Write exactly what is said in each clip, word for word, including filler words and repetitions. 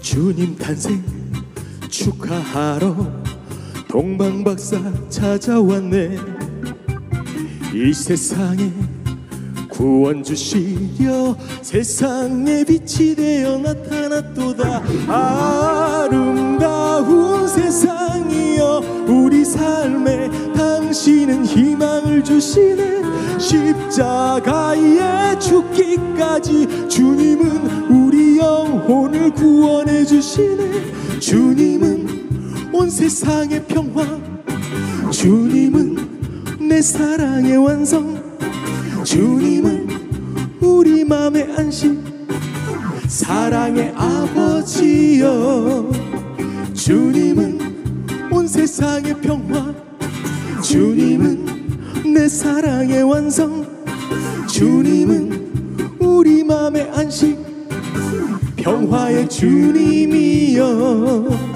주님 탄생 축하하러 동방박사 찾아왔네. 이 세상에 구원 주시려 세상에 빛이 되어 나타났도다. 아름다운 세상이여 우리 삶에 당신은 희망을 주시네. 십자가에 죽기까지 주님은 우리 영혼을 구원해 주시네. 주님은 온 세상의 평화, 주님은 내 사랑의 완성, 주님은 우리 맘의 안식, 사랑의 아버지여. 주님은 온 세상의 평화, 주님은 내 사랑의 완성, 주님은 우리 맘의 안식, 평화의 주님이여.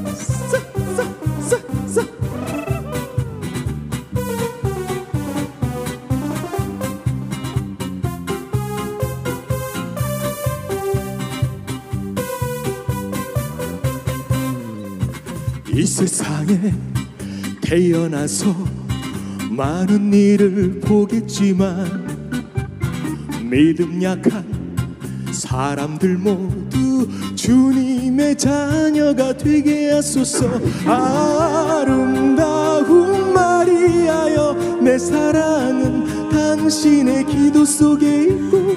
이 세상에 태어나서 많은 일을 보겠지만 믿음 약한 사람들 모두 주님의 자녀가 되게 하소서. 아름다운 마리아여 내 사랑은 당신의 기도 속에 있고,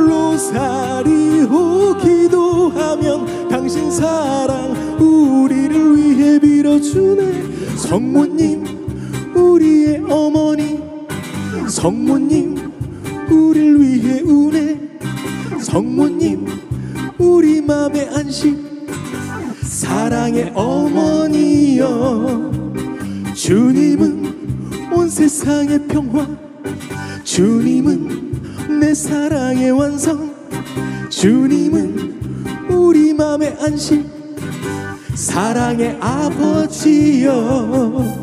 로사리오 기도하면 당신 사랑 우리를 위해 빌어주네. 성모님 우리의 어머니, 성모님 우리를 위해 우네. 성모님 우리 맘의 안식, 사랑의 어머니여. 주님은 온 세상의 평화, 주님은 내 사랑의 완성, 주님은 우리 맘의 안식, 사랑의 아버지여.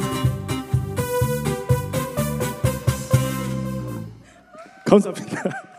감사합니다.